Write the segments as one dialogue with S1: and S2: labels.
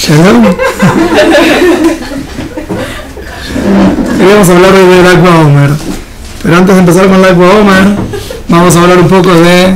S1: Shalom. Queríamos hablar de Lag BaOmer, pero antes de empezar con Lag BaOmer, vamos a hablar un poco de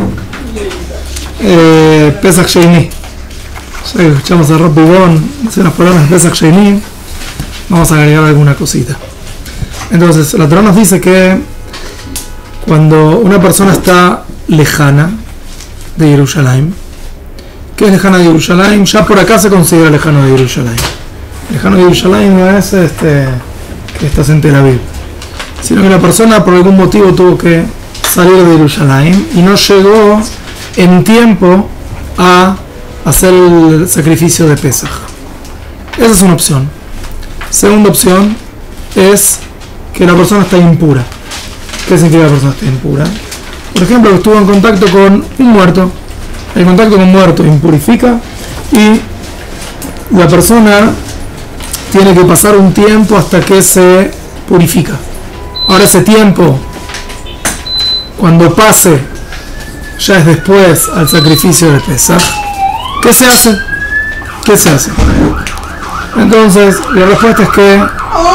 S1: Pesach Sheini. Ya que escuchamos a Rob Bibón hace unas palabras de Pesach Sheini, vamos a agregar alguna cosita. Entonces, la Torá nos dice que cuando una persona está lejana de Jerusalén, ¿qué es lejana de Jerusalén? Ya por acá se considera lejano de Jerusalén. Lejano de Jerusalén no es que estás en Tel Aviv, sino que la persona por algún motivo tuvo que salir de Jerusalén y no llegó en tiempo a hacer el sacrificio de Pesaj. Esa es una opción. Segunda opción es que la persona está impura. ¿Qué significa que la persona está impura? Por ejemplo, que estuvo en contacto con un muerto. El contacto con un muerto impurifica y la persona tiene que pasar un tiempo hasta que se purifica. Ahora ese tiempo, cuando pase, ya es después al sacrificio de Pesaj. ¿Qué se hace? ¿Qué se hace? Entonces, la respuesta es que...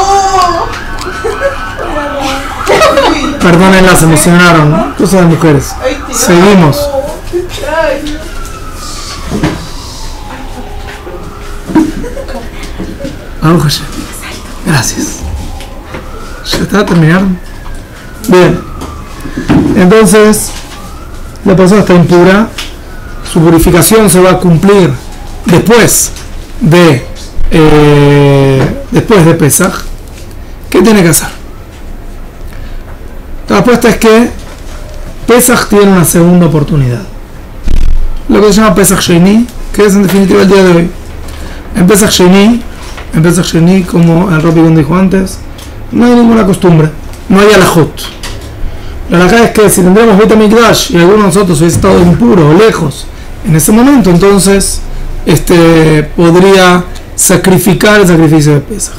S1: Perdónenla, se emocionaron. Cosas de mujeres. Seguimos. Gracias. ¿Ya está? ¿Terminaron? Bien. Entonces, la persona está impura. Su purificación se va a cumplir después de Pesaj. ¿Qué tiene que hacer? La respuesta es que Pesaj tiene una segunda oportunidad. Lo que se llama Pesach Sheini, que es en definitiva el día de hoy. En Pesach Sheini, como el Rob dijo antes, no hay ninguna costumbre, no hay alajot. La alajá es que si tendríamos Beit HaMikdash y alguno de nosotros hubiese estado impuro o lejos en ese momento, entonces podría sacrificar el sacrificio de Pesaj.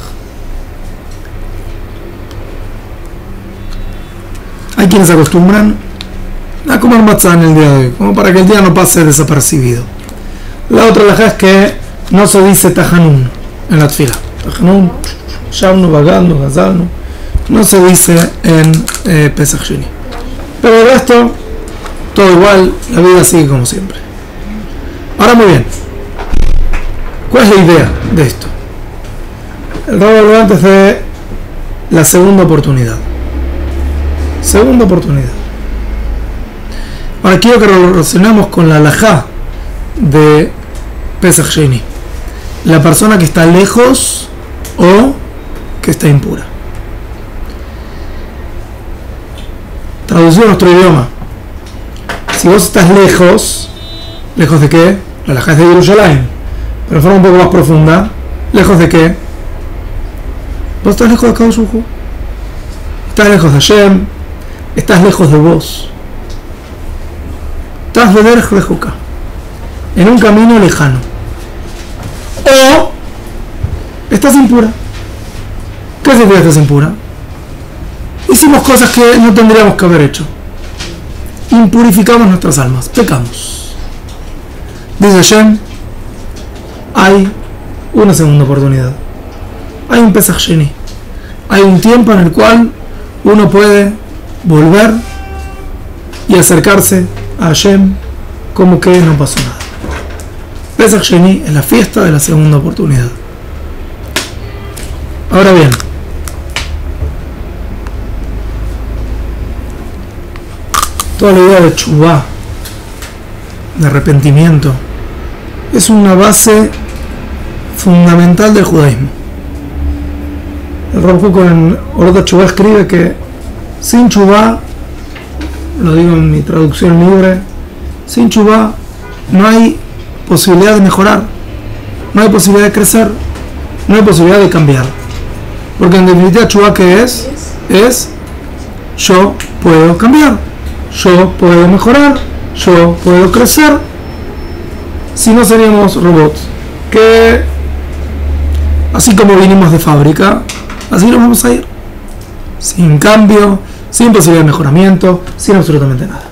S1: Hay quienes se acostumbran a comer matzah en el día de hoy, como para que el día no pase desapercibido. La otra alajá es que no se dice Tajanun en la tfila. Tajanun, Shavnu, Baganu, Gazalnu, no se dice en Pesach Sheini. Pero el resto, todo igual, la vida sigue como siempre. Ahora muy bien, ¿cuál es la idea de esto? El Rab habló antes de la segunda oportunidad. Segunda oportunidad. Ahora quiero que lo relacionemos con la alajá de Pesach Sheini. La persona que está lejos o que está impura. Traducido a nuestro idioma. Si vos estás lejos, ¿lejos de qué? La alajá es de Jerusalén, pero de forma un poco más profunda. ¿Lejos de qué? Vos estás lejos de Kadosh Baruj Hu. Estás lejos de Hashem. Estás lejos de vos. Estás de Derech Rejuka, en un camino lejano. O estás impura. ¿Qué significa que estás impura? Hicimos cosas que no tendríamos que haber hecho. Impurificamos nuestras almas. Pecamos. Dice Hashem, hay una segunda oportunidad. Hay un Pesach Sheini. Hay un tiempo en el cual uno puede volver y acercarse a Hashem como que no pasó nada. Pesach Sheini es la fiesta de la segunda oportunidad. Ahora bien, toda la idea de tshuvá, de arrepentimiento, es una base fundamental del judaísmo. El Rav Kook en Orot HaTshuvá escribe que sin tshuvá, lo digo en mi traducción libre, sin tshuvá no hay posibilidad de mejorar, no hay posibilidad de crecer, no hay posibilidad de cambiar. Porque en definitiva tshuvá, ¿qué es? Es yo puedo cambiar, yo puedo mejorar, yo puedo crecer. Si no seríamos robots que, así como vinimos de fábrica, así nos vamos a ir, sin cambio, sin posibilidad de mejoramiento, sin absolutamente nada.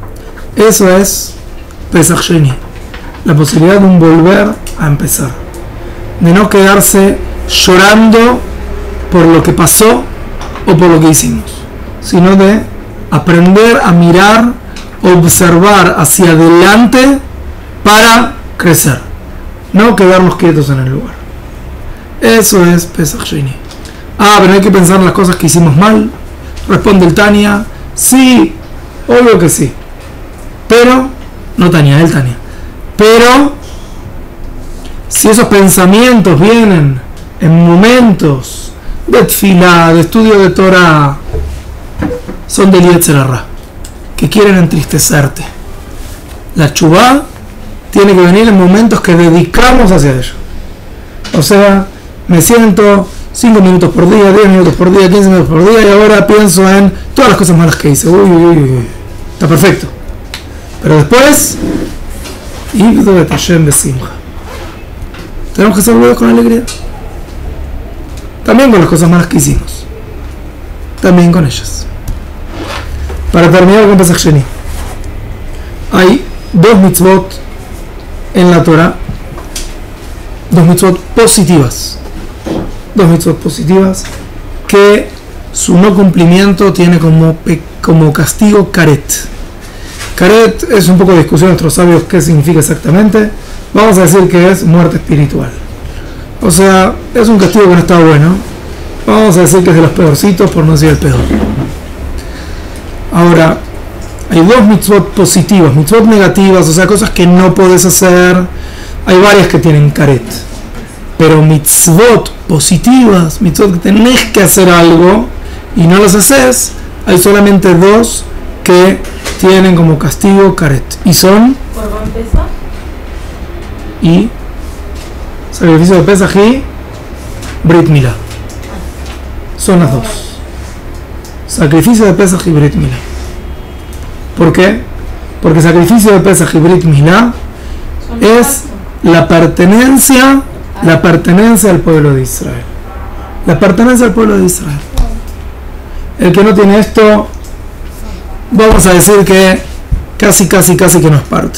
S1: Eso es Pesach Sheini, la posibilidad de un volver a empezar. de no quedarse llorando por lo que pasó o por lo que hicimos, sino de aprender a mirar, observar hacia adelante para crecer, no quedarnos quietos en el lugar. Eso es Pesach Sheni. Pero hay que pensar en las cosas que hicimos mal. Responde el Tania, sí, obvio que sí, pero, no Tania, el Tania, pero si esos pensamientos vienen en momentos de tefilá, de estudio de Torah, son del Yetzer Hara, que quieren entristecerte. La teshuvá tiene que venir en momentos que dedicamos hacia ello. O sea, me siento 5 minutos por día, 10 minutos por día, 15 minutos por día, y ahora pienso en todas las cosas malas que hice. Uy. Está perfecto. Pero después, Ibdo de Tashem de Simcha. Tenemos que ser buenos con alegría. También con las cosas malas que hicimos. También con ellas. Para terminar con Pesach Sheni, hay 2 mitzvot en la Torah, 2 mitzvot positivas. 2 mitzvot positivas que su no cumplimiento tiene como castigo karet. Karet es un poco de discusión entre los sabios qué significa exactamente. Vamos a decir que es muerte espiritual. O sea, es un castigo que no está bueno. Vamos a decir que es de los peorcitos, por no decir el peor. Ahora, hay 2 mitzvot positivas, mitzvot negativas, o sea, cosas que no puedes hacer. Hay varias que tienen karet. Pero mitzvot positivas, mitzvot que tenés que hacer algo y no las haces, hay solamente 2 que tienen como castigo karet. Y son
S2: Corbán Pesach
S1: y sacrificio de Pesach y Brit Milá. Son las 2. Sacrificio de Pesach y Brit Milá. ¿Por qué? Porque sacrificio de Pesach y Brit Milá es la pertenencia al pueblo de Israel. La pertenencia al pueblo de Israel. El que no tiene esto, vamos a decir que casi que no es parte.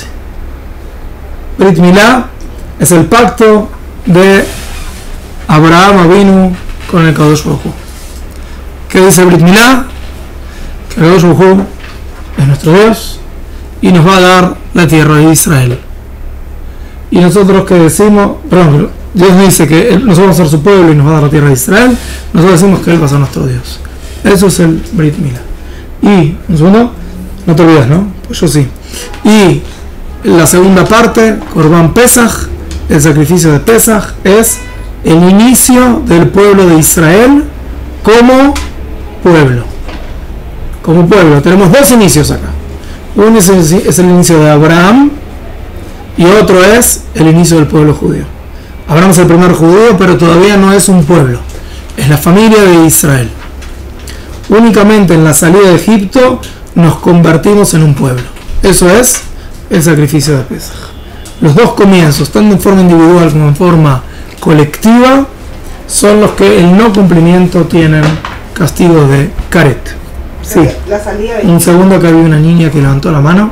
S1: Brit Milá es el pacto de Abraham Avinu con el Kadosh Baruj Hu. ¿Qué dice Brit Milá? Que el Kadosh Baruj Hu es nuestro Dios y nos va a dar la tierra de Israel. Y nosotros que decimos, perdón, Dios dice que nosotros vamos a ser su pueblo y nos va a dar la tierra de Israel, nosotros decimos que Él va a ser nuestro Dios. Eso es el Brit Milá. Y, un segundo, no te olvidas, ¿no? Pues yo sí. Y la segunda parte, Corbán Pesach, el sacrificio de Pesach, es el inicio del pueblo de Israel como pueblo. Como pueblo. Tenemos 2 inicios acá. Uno es el inicio de Abraham y otro es el inicio del pueblo judío. Abraham es el primer judío, pero todavía no es un pueblo. Es la familia de Israel. Únicamente en la salida de Egipto nos convertimos en un pueblo. Eso es el sacrificio de Pesach. Los 2 comienzos, tanto en forma individual como en forma colectiva, son los que el no cumplimiento tienen castigo de karet. Sí.
S3: La salida
S1: Un segundo, que había una niña que levantó la mano.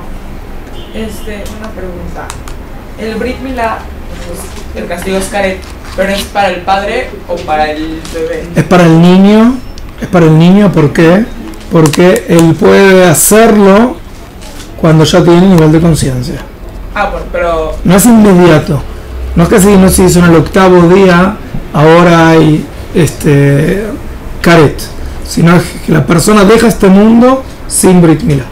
S4: Una pregunta. El Brit Milá, pues, el castigo es karet, pero ¿es para el padre o para el bebé?
S1: Es para el niño. Es para el niño, ¿por qué? Porque él puede hacerlo cuando ya tiene nivel de conciencia.
S4: Bueno, pero
S1: No es inmediato. No es que si no se hizo en el 8º día, ahora hay karet. Sino que la persona deja este mundo sin Brit Milá.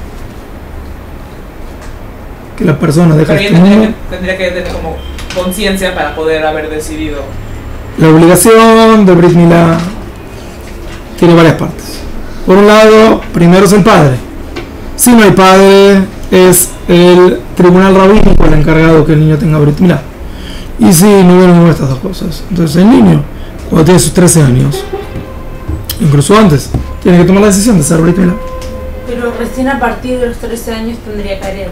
S1: Que la persona deja
S4: pero
S1: este mundo.
S4: tendría que tener como conciencia para poder haber decidido.
S1: La obligación de Brit Milá tiene varias partes. Por un lado, primero es el padre. Si no hay padre, es el tribunal rabínico el encargado que el niño tenga Brit Milá. Y si no hubiera ninguna de estas 2 cosas, entonces el niño, cuando tiene sus 13 años, incluso antes, tiene que tomar la decisión de ser Brit Milá.
S2: Pero recién a partir de los 13 años tendría karet.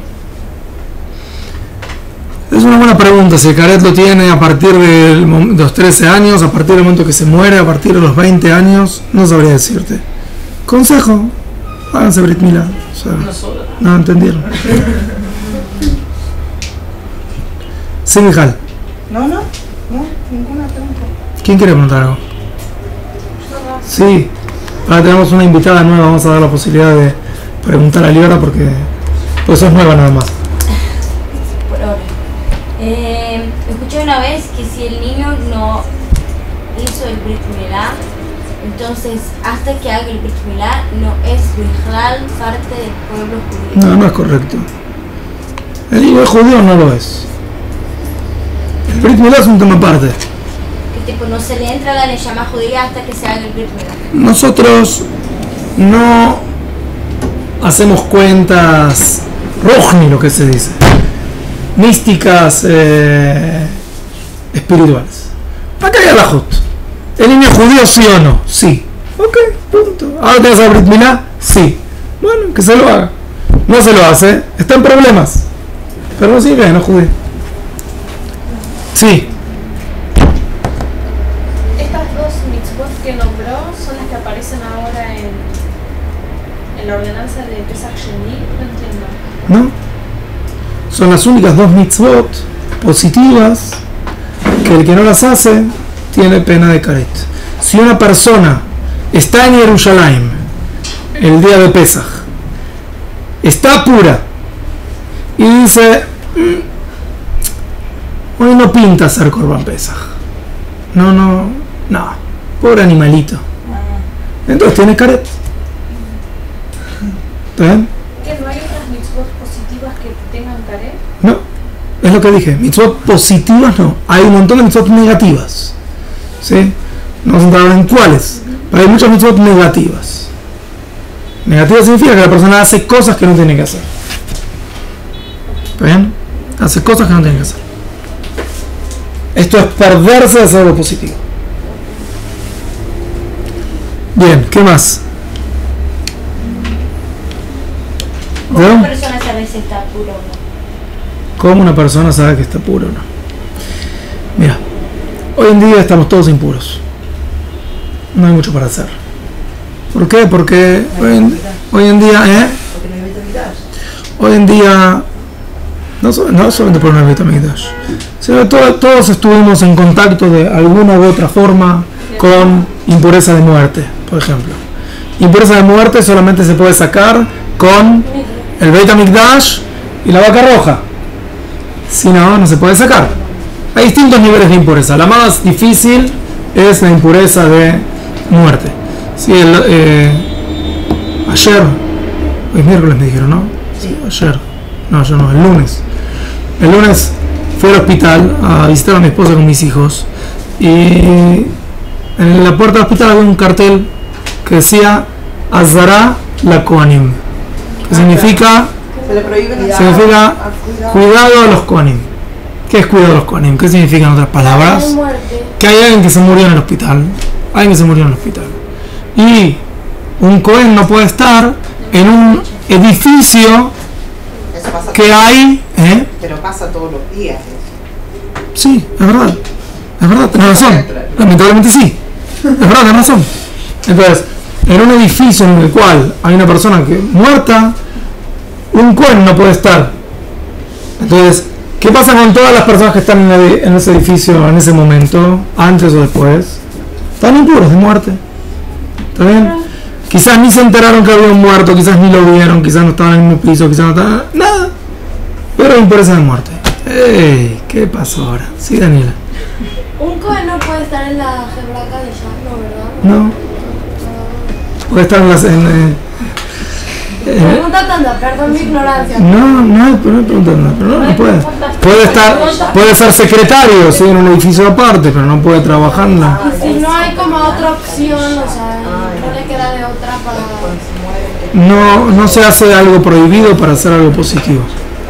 S1: Es una buena pregunta si el karet lo tiene a partir de los 13 años, a partir del momento que se muere, a partir de los 20 años, no sabría decirte. Consejo, háganse Brit Milá. O sea, no entendieron.
S3: No.
S4: No, ninguna pregunta.
S1: ¿Quién quiere preguntar algo? Sí. Ahora tenemos una invitada nueva, vamos a dar la posibilidad de preguntar a Liora porque eso es nueva nada más.
S2: Por ahora. Escuché una vez que si el niño no hizo el Brit Milá, entonces hasta que haga el Brit Milá no es Bichlal parte del pueblo judío.
S1: No, no es correcto. El niño judío no lo es. El Brit Milá es un tema aparte.
S2: Que tipo no se le entra la neyama judía hasta que se haga el Brit Milá.
S1: Nosotros no hacemos cuentas rohni, lo que se dice, místicas espirituales. Acá hay alajot. ¿El niño judío sí o no? Sí. Ok, punto. ¿Ahora te vas a Brit Milá? Sí. Bueno, que se lo haga. No se lo hace, está en problemas. Pero no sigue, no es judío. Sí.
S3: Estas dos mitzvot que nombró son las que aparecen ahora en la ordenanza de Pesach Sheni. No entiendo.
S1: ¿No? Son las únicas dos mitzvot positivas que el que no las hace tiene pena de caret. Si una persona está en Jerusalén el día de Pesach, está pura y dice hoy no pinta hacer Korban Pesach, no, pobre animalito, entonces tiene caret. ¿Está bien?
S3: ¿Que no hay otras mitzvot positivas que tengan caret?
S1: No, es lo que dije, mitzvot positivas no, hay un montón de mitzvot negativas, ¿sí? No vamos a entrar en cuáles, pero hay muchas mitzvot negativas. Negativa significa que la persona hace cosas que no tiene que hacer. ¿Está bien? Hace cosas que no tiene que hacer. Esto es perderse de hacer algo positivo. Bien, ¿qué más?
S2: ¿Cómo
S1: ¿No?
S2: una persona sabe si está puro o no?
S1: ¿Cómo una persona sabe que está puro o no? Mira, hoy en día estamos todos impuros. No hay mucho para hacer. ¿Por qué? Porque hoy en día, hoy en día, no solamente por una Betamigdash, sino todos estuvimos en contacto de alguna u otra forma con impureza de muerte, por ejemplo. Impureza de muerte solamente se puede sacar con el Beit HaMikdash y la vaca roja. Si no, no se puede sacar. Hay distintos niveles de impureza. La más difícil es la impureza de muerte. Sí, ayer, hoy es miércoles me dijeron, ¿no? Sí. Ayer. No, yo no, el lunes. El lunes fui al hospital a visitar a mi esposa con mis hijos y en la puerta del hospital había un cartel que decía Azara la Kohanim, que significa cuidado a los Kohanim. ¿Qué es cuidado a los Kohanim? ¿Qué significa en otras palabras? Que hay alguien que se murió en el hospital. Alguien que se murió en el hospital. Y un Kohen no puede estar en un edificio que hay.
S5: Pero pasa todos los días.
S1: Sí, es verdad, tenés razón. Lamentablemente sí, es verdad, tenés razón. Entonces, en un edificio en el cual hay una persona que muerta, un Kohen no puede estar. Entonces, ¿qué pasa con todas las personas que están en ese edificio en ese momento, antes o después? Están impuros de muerte. ¿Está bien? Quizás ni se enteraron que había un muerto, quizás ni lo vieron, quizás no estaban en el mismo piso, quizás no estaban... Nada. Pero hay impureza de muerte. ¡Ey! ¿Qué pasó ahora? Sí, Daniela.
S2: Un Kohen no puede estar en la Hebraca de Shah, ¿verdad?
S1: No. Puede estar en las...
S2: Pregunta tanta, perdón mi ignorancia.
S1: No hay pregunta nada, pero no puede. Puede ser secretario, sí, en un edificio aparte, pero no puede trabajar en la...
S2: Y si no hay como otra opción, o sea, no le queda de otra para...
S1: No se hace algo prohibido para hacer algo positivo.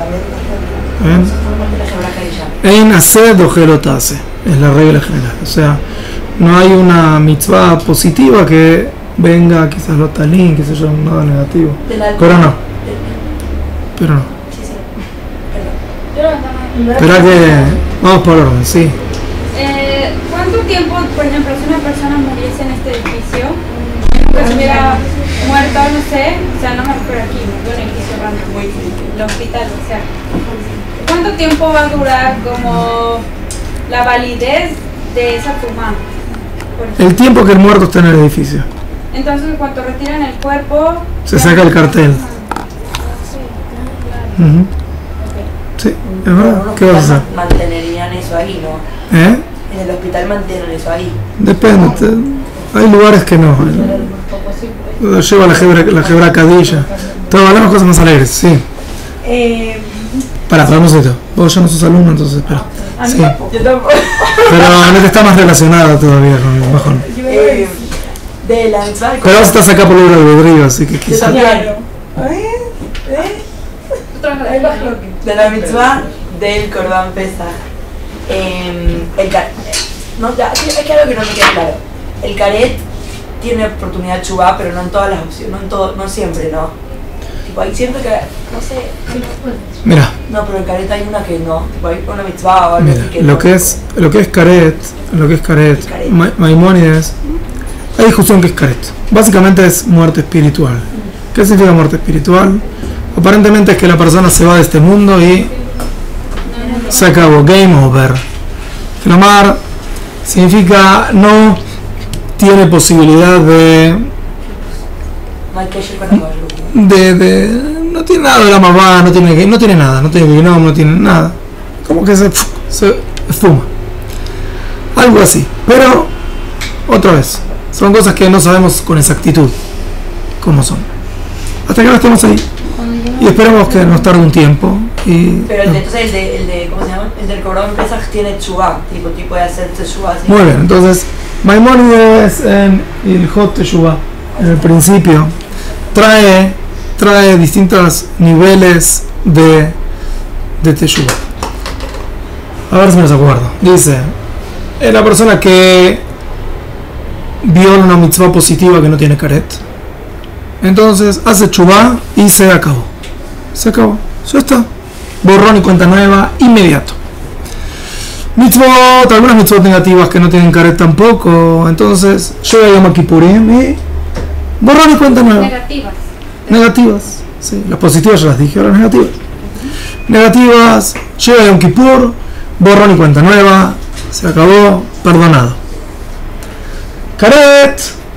S1: En hacer o gelotase, es la regla general. O sea, no hay una mitzvah positiva que venga, quizás lo talín, qué sé yo, nada negativo. Pero no. Espera que... Vamos por orden, sí.
S3: ¿Cuánto tiempo, por ejemplo, si una persona muriese en este edificio, que se hubiera muerto, no sé, o sea, no me refiero aquí, no en el edificio random, el hospital, o sea, ¿cuánto tiempo va a durar como la validez de esa tumba.
S1: El tiempo que el muerto está en el edificio.
S3: Entonces, cuando retiran el cuerpo,
S1: Se saca el cartel. Ujú. Sí, es verdad. ¿Qué vas a hacer?
S6: Mantenerían eso ahí, ¿no?
S1: ¿Eh?
S6: En el hospital mantienen eso ahí.
S1: Depende. Hay lugares que no. Lo lleva la Jebra Cadilla. Todo, hablamos cosas más alegres, sí. Pará, hagamos esto. Vos ya no sos alumno, entonces espera. Sí.
S6: Yo tampoco.
S1: Pero no te está más relacionada todavía con el bajón.
S6: De la mitzvah.
S1: Pero vos estás acá por libre albedrío, así que
S6: Yo
S1: quizás.
S6: también. De la mitzvah del Corban Pesach. No, ya, es que algo que no me queda claro. El caret tiene oportunidad de chubá, pero no en todas las opciones, no siempre, ¿no? Tipo, hay cierto que, no sé.
S1: Mira,
S6: No, pero el caret hay una que no. Tipo, hay una mitzvah o algo
S1: mira,
S6: así que
S1: lo
S6: no.
S1: que es caret, Maimónides, hay discusión que es caret. Básicamente es muerte espiritual. ¿Qué significa muerte espiritual? Aparentemente es que la persona se va de este mundo y se acabó, game over. Clamar significa no tiene posibilidad de
S6: No hay que ir con la
S1: no tiene nada de la mamá, no tiene nada, no tiene nada. Como que se fuma. Algo así. Pero, otra vez, son cosas que no sabemos con exactitud cómo son. Hasta que ahora estemos ahí. Y esperemos que nos tarde un tiempo.
S6: Pero entonces el de ¿cómo se llama? El del Corban Pesach tiene chubá, tipo de hacer chubá.
S1: Muy bien, entonces, Maimónides en Ilhot Teshuvah, en el principio, trae distintos niveles de Teshuvah. A ver si me los acuerdo. Dice, la persona que viola una mitzvah positiva que no tiene caret, entonces hace Teshuvah y se acabó. Ya está. Borrón y cuenta nueva, inmediato. Mitzvot, algunas mitzvot negativas que no tienen caret tampoco, entonces llega Yom Kippurim y borrón y cuenta nueva. Negativas, sí, las positivas ya las dije, ahora las negativas. Negativas, llega Yom Kippur, borrón y cuenta nueva, se acabó, perdonado. Caret,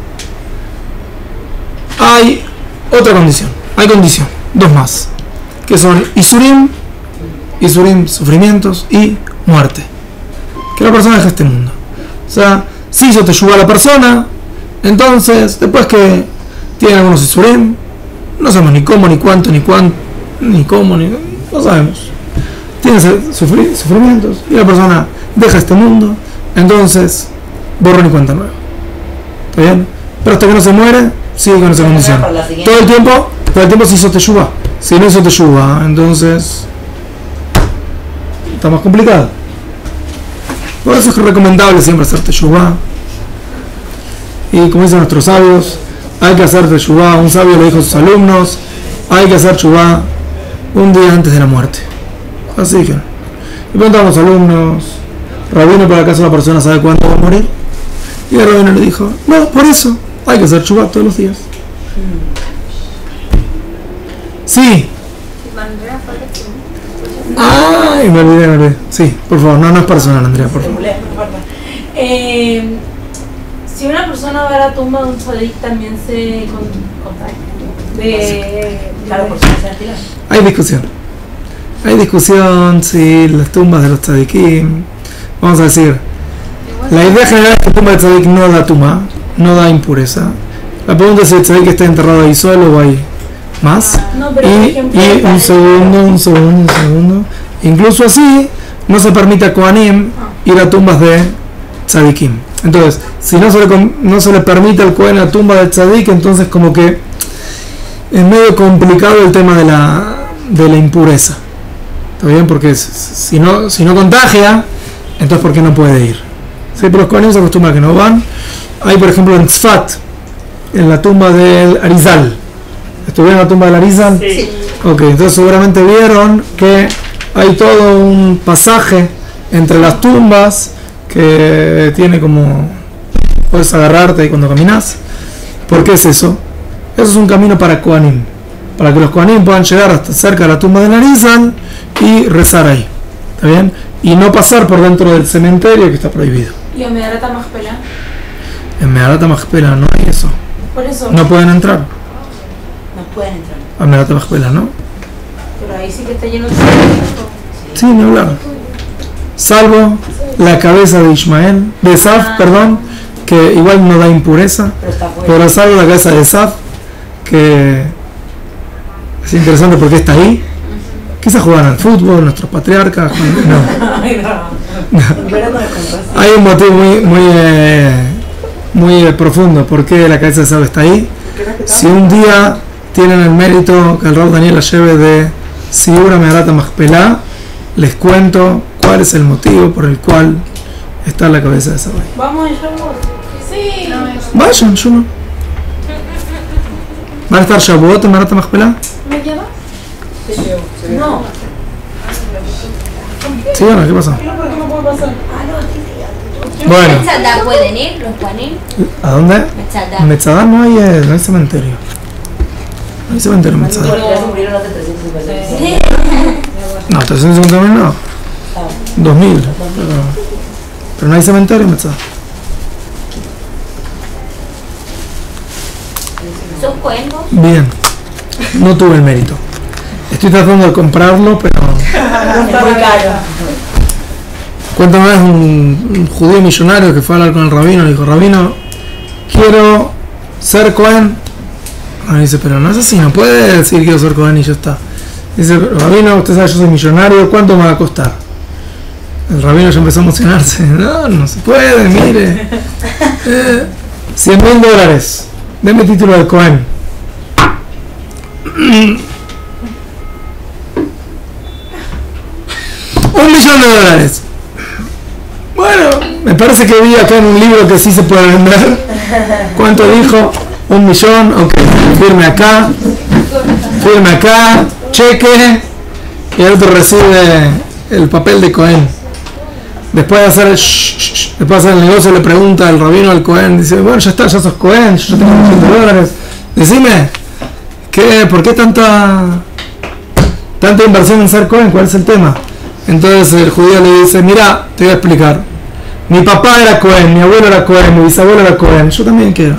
S1: hay otra condición, dos más, que son Isurim, sufrimientos, y muerte. Que la persona deja este mundo. O sea, si hizo teshuvah a la persona, entonces, después que tiene algunos Isurim, no sabemos ni cómo, ni cuánto, no sabemos. Tiene sufrimientos, y la persona deja este mundo, entonces, borrón y cuenta nueva. ¿Está bien? Pero hasta que no se muere, sigue con esa condición. Todo el tiempo se hizo teshuvah. Si no hizo teshuvah, entonces está más complicado. Por eso es recomendable siempre hacer teshuvah. Y como dicen nuestros sabios, hay que hacer teshuvah. Un sabio le dijo a sus alumnos, hay que hacer teshuvah un día antes de la muerte. Así dijeron. Y preguntaron a los alumnos, Rabino, ¿por acaso la persona sabe cuándo va a morir? Y el Rabino le dijo, no, por eso hay que hacer teshuvah todos los días. Sí. Ay, me olvidé. Sí, por favor, no es personal, Andrea, por favor.
S7: Si una persona va a la tumba de un tzadik, también se contagia.
S6: Claro, por si no se alquila.
S1: Hay discusión si las tumbas de los tzadikim, vamos a decir, la idea general es que la tumba de tzadik no da tumba, no da impureza. La pregunta es si el tzadik está enterrado ahí solo o ahí más.
S7: No, pero por ejemplo,
S1: y un segundo. Incluso así, no se permite a Kohanim ir a tumbas de tzadikim. Entonces, si no se le permite al Kohen la tumba de tzadik, entonces como que es medio complicado el tema de la impureza. ¿Está bien? Porque si no contagia, entonces ¿por qué no puede ir? Sí, pero los Kohanim se acostumbran a que no van. Hay, por ejemplo, en Tzfat, en la tumba del Arizal. ¿Estuvieron en la tumba del Arizal?
S6: Sí.
S1: Ok, entonces seguramente vieron que hay todo un pasaje entre las tumbas que tiene como, puedes agarrarte ahí cuando caminas. ¿Por qué es eso? Eso es un camino para Kohanim, para que los Kohanim puedan llegar hasta cerca de la tumba del Arizal y rezar ahí. ¿Está bien? Y no pasar por dentro del cementerio, que está prohibido.
S7: Y Omedarata Machpelah.
S1: En Meharata Machpelah no hay eso.
S7: Por eso.
S1: No pueden entrar.
S6: No pueden entrar.
S1: A Meharata Machpelah, ¿no?
S7: Pero ahí sí que está lleno de.
S1: Sí, ni hablar. Salvo la cabeza de Ismael, de Esaf, perdón, que igual no da impureza,
S6: Pero está fuera.
S1: pero salvo la cabeza de Esaf, que es interesante porque está ahí. Quizás juegan al fútbol, nuestros patriarcas. No.
S6: Ay, no. En verano descansas.
S1: Hay un motivo muy profundo por qué la cabeza de Esaf está ahí. Si un día tienen el mérito que el Rav Daniel la lleve de Siura Meharata Machpelah, les cuento cuál es el motivo por el cual está la cabeza de Esaf ahí.
S7: Vamos a Shavuot. Sí.
S1: Vayan, yo no. ¿Van a estar Shavuot en Meharata Machpelah?
S7: ¿Me llevas?
S6: No.
S1: Sí, bueno, ¿qué pasa?
S5: ¿Por qué no puede pasar?
S1: Bueno,
S2: ¿Metzadá pueden ir los Juanín?
S1: ¿a dónde?
S2: Metzadá.
S1: En Metzadá no hay cementerio. No hay cementerio en Metzadá.
S6: Ya se murieron hace 350
S2: Sí.
S1: No, 350.000 no. 2000. Pero no hay cementerio en Metzadá.
S2: ¿Sos Juan vos?
S1: Bien, no tuve el mérito. Estoy tratando de comprarlo, pero
S6: Está muy caro.
S1: cuenta una vez un judío millonario que fue a hablar con el rabino, le dijo, rabino, quiero ser Cohen. Ah, dice, pero no es así, no puede decir quiero ser Cohen y ya está. Dice, rabino, usted sabe, yo soy millonario, ¿cuánto me va a costar? El rabino ya empezó a emocionarse. No, no se puede, mire. $100.000. Deme título de Cohen. $1.000.000. Bueno, me parece que vi acá en un libro que sí se puede vender. ¿Cuánto dijo? 1 millón, ok. Firme acá, cheque. Y el otro recibe el papel de Cohen. Después de hacer el negocio le pregunta al rabino al Cohen, dice, bueno, ya está, ya sos Cohen, yo tengo $1.000.000. Decime, ¿por qué tanta inversión en ser Cohen? ¿Cuál es el tema? Entonces el judío le dice, mira, te voy a explicar. Mi papá era Cohen, mi abuelo era Cohen, mi bisabuelo era Cohen, yo también quiero.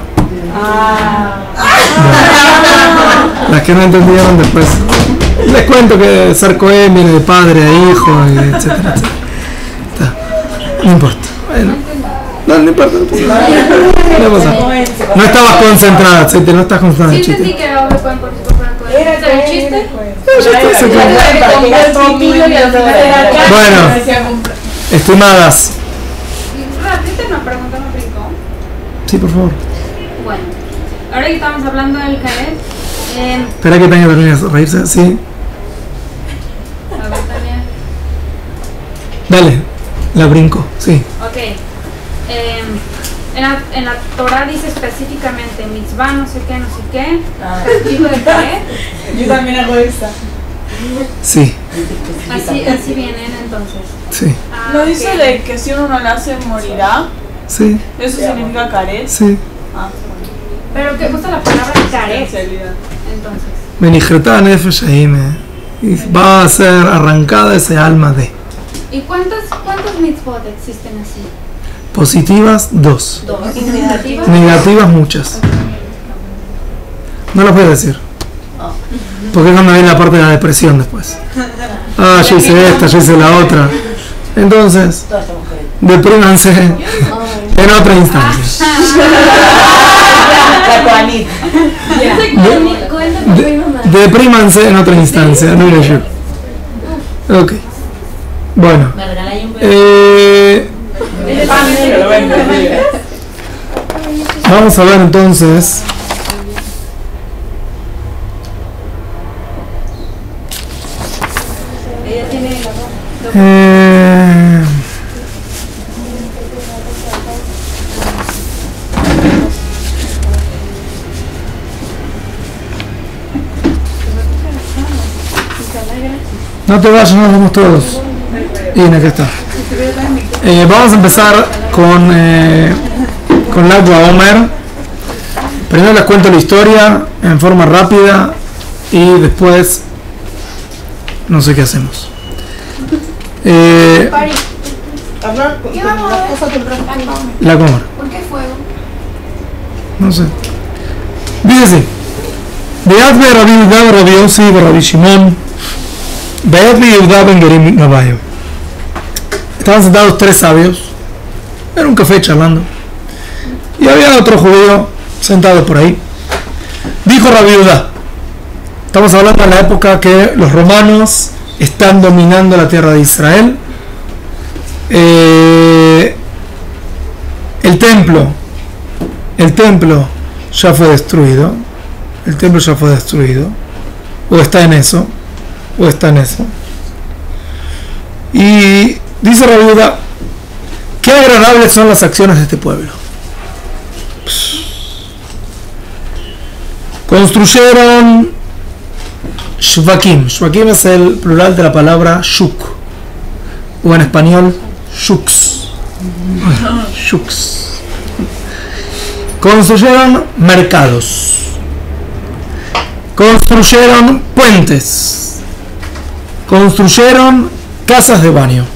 S1: Bueno, las que no entendieron después. Les cuento que ser Cohen viene de padre a hijo, y etcétera, etcétera. No importa. Bueno. No importa. No pasa. No estabas concentrada, Tzeite, no estás concentrada en
S3: Sí
S1: el chiste.
S3: entendí que ahora pueden participar para poder.
S5: Era
S3: ¿Es el chiste?
S1: Bueno, estimadas.
S3: Repite una pregunta, me brincó.
S1: Sí, por favor.
S3: Bueno, ahora que estamos hablando del caret,
S1: Espera que Tania termine de reírse. Sí.
S3: a ver también.
S1: Dale. La brinco. Sí.
S3: Ok. En la Torah dice específicamente mitzvah, no sé qué, castigo de caret.
S5: Yo también hago esa.
S1: Sí.
S3: Así vienen entonces.
S1: Sí.
S3: Ah,
S5: ¿No
S3: ok.
S5: dice de que si uno no nace morirá?
S1: Sí.
S5: ¿Eso significa caret?
S1: Sí.
S5: Ah,
S3: Pero que usa la palabra caret,
S5: especialidad.
S3: entonces.
S1: Benijretá Nefesh Haim. Y va a ser arrancada ese alma de.
S3: ¿Y cuántos mitzvot existen así?
S1: Positivas, 2.
S3: ¿Dos? ¿Y negativas?
S1: Negativas, muchas. No las voy a decir. Porque es cuando viene la parte de la depresión después. Ah, yo hice esta, yo hice la otra. Entonces,
S6: Todas estamos caret.
S1: deprímanse en otra instancia.
S6: La Coanit.
S1: Deprímanse en otra instancia, no era yo. Ok. Bueno.
S2: ¿Me regaláis un
S1: Vamos a ver entonces.
S3: Ella tiene
S1: No te vayas, nos vamos todos. Y acá está. Vamos a empezar con Lag BaOmer. Primero les cuento la historia en forma rápida y después no sé qué hacemos.
S5: Hablar con las cosas que
S1: La Comer.
S3: ¿Por qué fuego?
S1: No sé. Dice así. Beat be Rabbi Yehuda Rabbi Yossi Rabbi Shimon. Beat be Yehuda ben Gerim Gabayo. Estaban sentados 3 sabios. Era un café charlando. Y había otro judío sentado por ahí. Dijo Rabbi Yehuda. Estamos hablando de la época que los romanos están dominando la tierra de Israel. El templo ya fue destruido. El templo ya fue destruido. O está en eso. Y dice Rabbi Yehuda, qué agradables son las acciones de este pueblo. Construyeron shvakim. Shvakim es el plural de la palabra shuk, o en español shuks. Shuks. Construyeron mercados. Construyeron puentes. Construyeron casas de baño.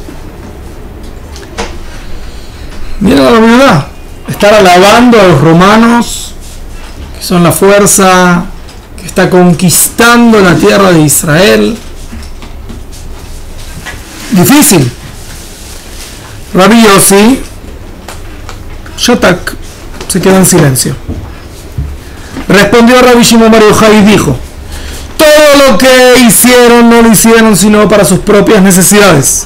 S1: Mira la verdad. Estar alabando a los romanos, que son la fuerza que está conquistando la tierra de Israel. Difícil. Rabbi Yossi Shatak se quedó en silencio. Respondió a Rabbi Shimon Bar Yochai y dijo: todo lo que hicieron no lo hicieron sino para sus propias necesidades.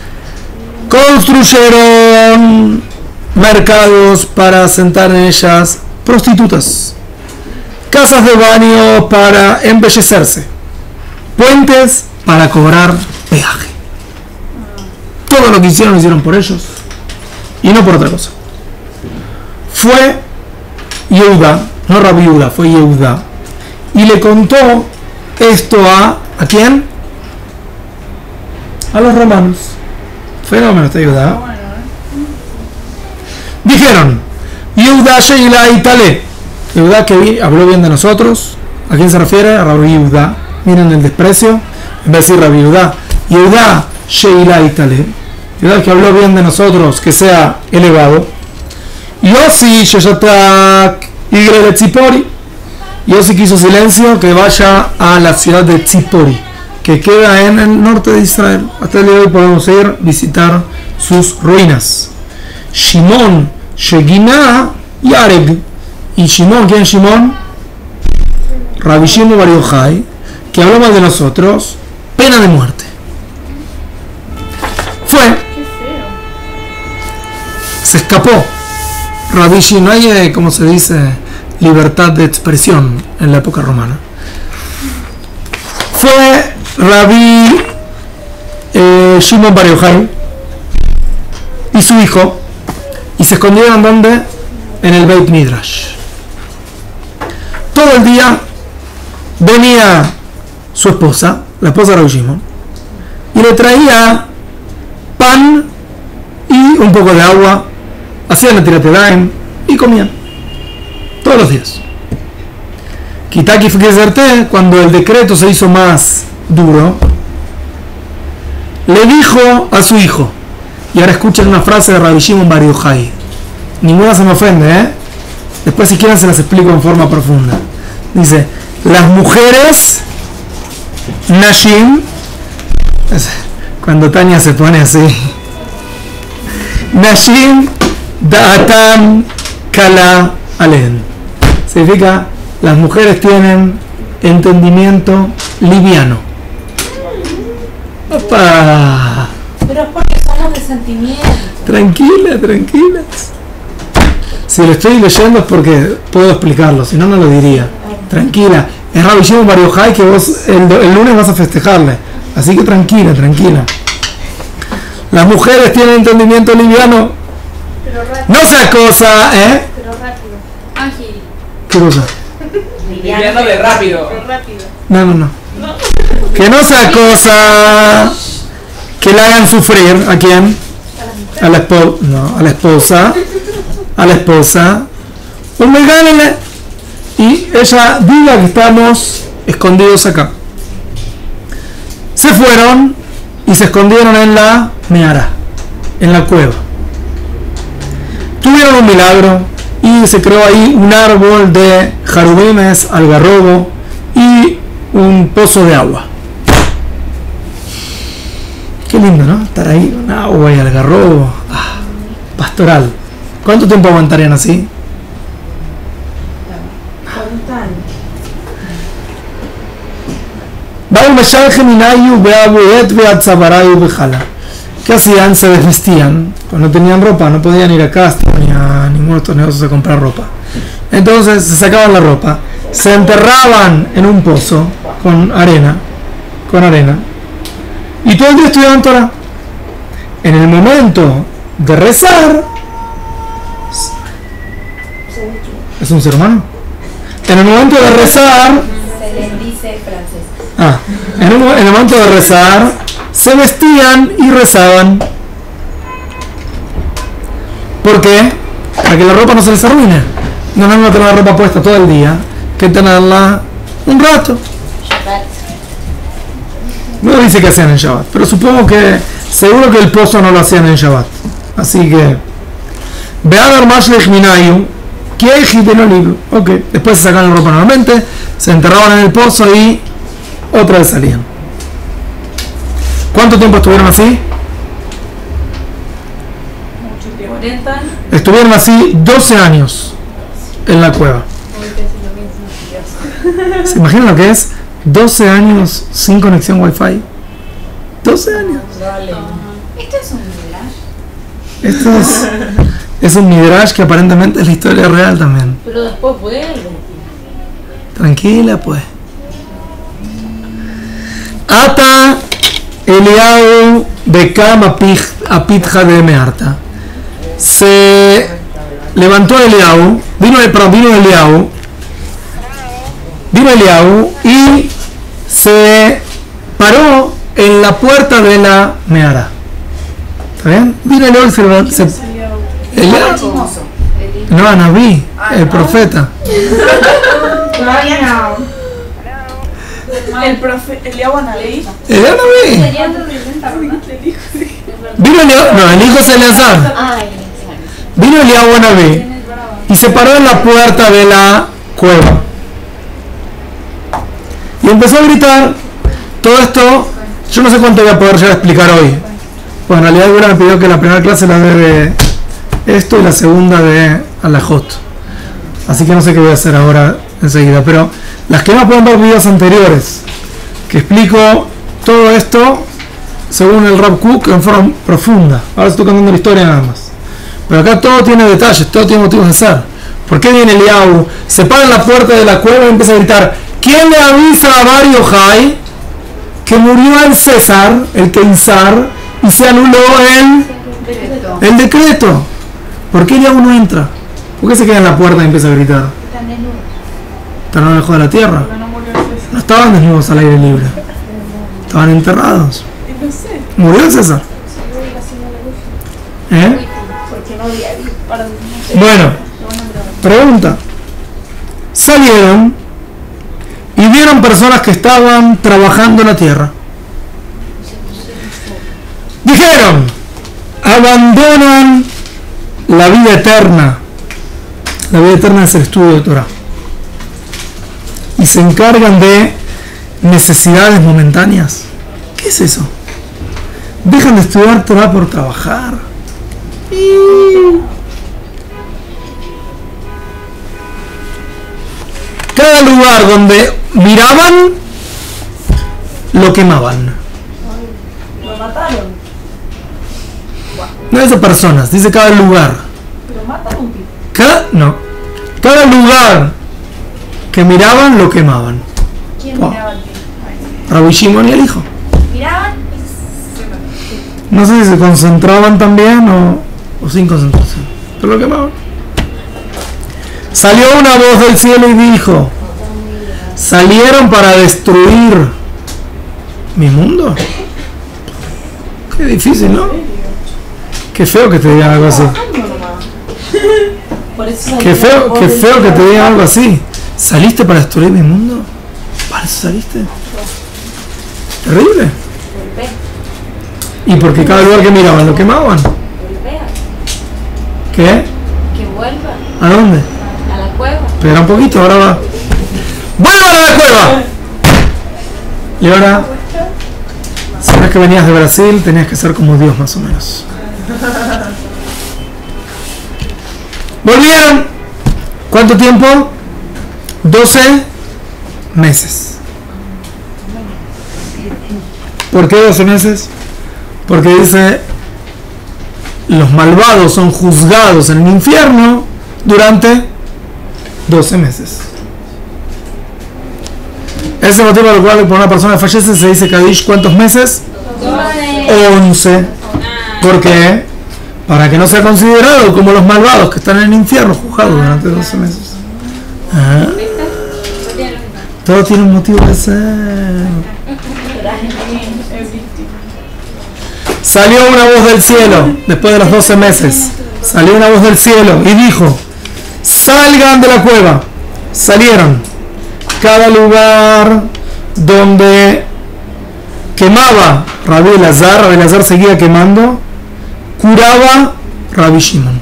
S1: Construyeron mercados para sentar en ellas prostitutas, casas de baño para embellecerse, puentes para cobrar peaje. Todo lo que hicieron lo hicieron por ellos y no por otra cosa. Fue Yehuda, no Rabbi Yehuda, fue Yehuda, y le contó esto ¿a quién? A los romanos. Fenómeno esta Yehuda. Dijeron: Yehuda Sheila y Tale. Yehuda que habló bien de nosotros. ¿A quién se refiere? A Rabbi Yehuda. Miren el desprecio. En vez de decir Rabbi Yehuda, Yehuda Sheila y Tale. Yehuda que habló bien de nosotros, que sea elevado. Yossi Sheshatak Igre de Tzipori. Yossi quiso silencio, que vaya a la ciudad de Tzipori, que queda en el norte de Israel. Hasta el día de hoy podemos ir visitar sus ruinas. Shimon Shegina Yareg. Y Shimon, ¿quién es Shimon? Rabbi Shimon Bar Yochai, que habló mal de nosotros, pena de muerte. Se escapó. Rabbi Shimon, no hay, como se dice, libertad de expresión en la época romana. Fue Rabbi Shimon Bar Yochai y su hijo, y se escondieron ¿dónde? En el Beit Midrash. Todo el día venía su esposa, la esposa de Rabbi Shimon, y le traía pan y un poco de agua, hacían el Tirat Yadayim y comían todos los días. Kitaki Fgezerte, cuando el decreto se hizo más duro, le dijo a su hijo, y ahora escuchen una frase de Rabbi Shimon Bar Yochai, ninguna se me ofende, después si quieren se las explico en forma profunda. Dice: las mujeres Nashim, cuando Tania se pone así, Nashim Da'atam Kala Alen, significa las mujeres tienen entendimiento liviano. ¡Opa!
S7: Pero es porque somos de sentimiento.
S1: Tranquila. Si lo estoy leyendo es porque puedo explicarlo, si no, no lo diría. Tranquila. Es Rabbi Shimon Bar Yochai que vos el lunes vas a festejarle. Así que tranquila. Las mujeres tienen entendimiento liviano. No sea cosa,
S3: Pero rápido. Ágil.
S1: ¿Qué cosa?
S4: Liviano de rápido.
S3: Pero rápido.
S1: No. Que no sea cosa que la hagan sufrir. ¿A quién? A la esposa. No, a la esposa. Y ella diga que estamos escondidos acá. Se fueron y y se escondieron en la meara, en la cueva. Tuvieron un milagro y se creó ahí un árbol de jarubimes, algarrobo y un pozo de agua. Qué lindo, ¿no? Estar ahí con agua y algarrobo. Pastoral. ¿Cuánto tiempo aguantarían así?
S7: 40 años.
S1: ¿Qué hacían? Se desvestían. Cuando tenían ropa, no podían ir a Castro ni a ninguno de estos negocios a comprar ropa. Entonces se sacaban la ropa, se enterraban en un pozo con arena, y todo el día estudiaban Torah. En el momento de rezar, ¿es un ser humano? En el momento de rezar,
S2: Se les dice francés.
S1: en el momento de rezar, se vestían y rezaban. ¿Por qué? Para que la ropa no se les arruine. No van a tener la ropa puesta todo el día, que tenerla un rato.
S2: Shabbat.
S1: No dice que hacían en Shabbat, pero supongo que, seguro que el pozo no lo hacían en Shabbat. Así que, Beadar Mashlech Minayu, ok, después se sacaban la ropa nuevamente, se enterraban en el pozo y otra vez salían. ¿Cuánto tiempo estuvieron así?
S7: 40 años.
S1: Estuvieron así 12 años en la cueva. ¿Se imaginan lo que es? 12 años sin conexión Wi-Fi. 12 años.
S2: Esto es un milagro.
S1: Esto es un midrash que aparentemente es la historia real también.
S7: Pero después vuelve.
S1: Tranquila pues. Ata Eliau Bekam Apitja de Mearta. Se levantó Eliau, vino Eliau y se paró en la puerta de la Meara. ¿Está bien? Vino Eliau y se Eliau. No, Anabí, el profeta.
S5: El profe, Eliahu Anabí.
S1: Eliau Anabí. Vino Eliau, no, el hijo es Eleazar. Vino Eliau Anabí y se paró en la puerta de la cueva. Y empezó a gritar. Todo esto, yo no sé cuánto voy a poder llegar a explicar hoy. Pues en realidad Gula me pidió que la primera clase la dé de esto y la segunda de Alajot. Así que no sé qué voy a hacer ahora enseguida. Pero las que no pueden ver videos anteriores, que explico todo esto según el Rav Kook en forma profunda. Ahora estoy contando la historia nada más. Pero acá todo tiene detalles, todo tiene motivos de ser. ¿Por qué viene Eliau? Se para en la puerta de la cueva y empieza a gritar: ¿quién le avisa a Bar Yochai que murió el César, el Keisar, y se anuló el decreto? ¿Por qué Eliau no entra? ¿Por qué se queda en la puerta y empieza a gritar? ¿Están lejos de la tierra? No estaban desnudos al aire libre. Estaban enterrados. ¿Murió el César? ¿Eh? Bueno, pregunta. Salieron y vieron personas que estaban trabajando en la tierra. Dijeron: abandonan la vida eterna. La vida eterna es el estudio de Torah. Y se encargan de necesidades momentáneas. ¿Qué es eso? Dejan de estudiar Torah por trabajar. Cada lugar donde miraban, lo quemaban.
S7: Lo mataron.
S1: No dice personas, dice cada lugar.
S7: Pero matan un tipo.
S1: Cada lugar que miraban, lo quemaban.
S3: ¿Quién
S1: Wow.
S3: miraba al tipo?
S1: Rabbi Shimon y el hijo.
S3: Miraban y
S1: No sé si se concentraban también o sin concentración, pero lo quemaban. Salió una voz del cielo y dijo: ¿salieron para destruir mi mundo? Qué difícil, ¿no? Qué feo que te digan algo así.
S7: Por eso
S1: Qué feo que te digan algo así. ¿Saliste para destruir mi mundo? ¿Para eso saliste? Terrible. Y porque cada lugar que miraban lo quemaban. ¿Qué?
S2: Que vuelva
S1: ¿A dónde?
S2: a la cueva.
S1: Espera un poquito, ahora va. ¡Vuelvan a la cueva! Y ahora, si no es que venías de Brasil, tenías que ser como Dios más o menos. Volvieron. ¿Cuánto tiempo? 12 meses. ¿Por qué 12 meses? Porque dice, los malvados son juzgados en el infierno durante 12 meses. Ese es el motivo por el cual por una persona fallece se dice Kadish, ¿cuántos meses? 11. ¿Por qué? Para que no sea considerado como los malvados que están en el infierno juzgados durante 12 meses. ¿Ah? Todo tiene un motivo de ser. Salió una voz del cielo después de los 12 meses. Salió una voz del cielo y dijo: salgan de la cueva. Salieron. Cada lugar donde quemaba Rabbi Elazar seguía quemando, curaba Rabbi Shimon.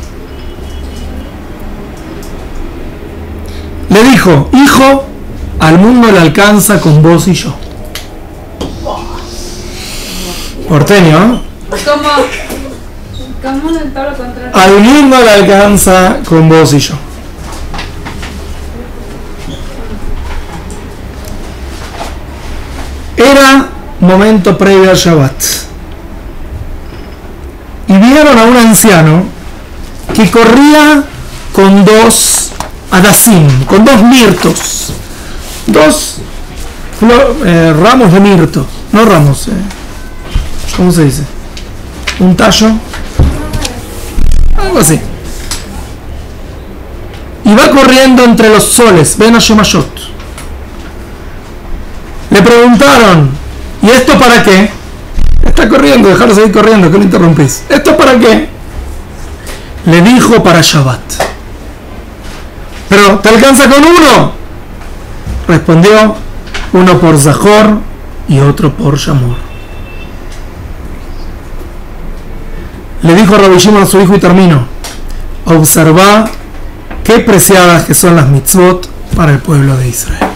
S1: Le dijo: hijo, al mundo le alcanza con vos y yo. Porteño, ¿eh?
S3: ¿Cómo del todo lo contrario?
S1: Al mundo le alcanza con vos y yo. Era momento previo al Shabbat. Y vieron a un anciano que corría con 2 adasim, con 2 mirtos. 2 ramos de mirto. No ramos, ¿cómo se dice? Un tallo. Algo así. Y va corriendo entre los soles. Ven a Shemayot. Le preguntaron: ¿y esto para qué? Está corriendo, dejarlo seguir corriendo, que lo interrumpís. ¿Esto para qué? Le dijo: para Shabbat. ¿Pero te alcanza con uno? Respondió: uno por Zahor y otro por Shamor. Le dijo Rabbi Shimon a su hijo, y termino: observa qué preciadas que son las mitzvot para el pueblo de Israel.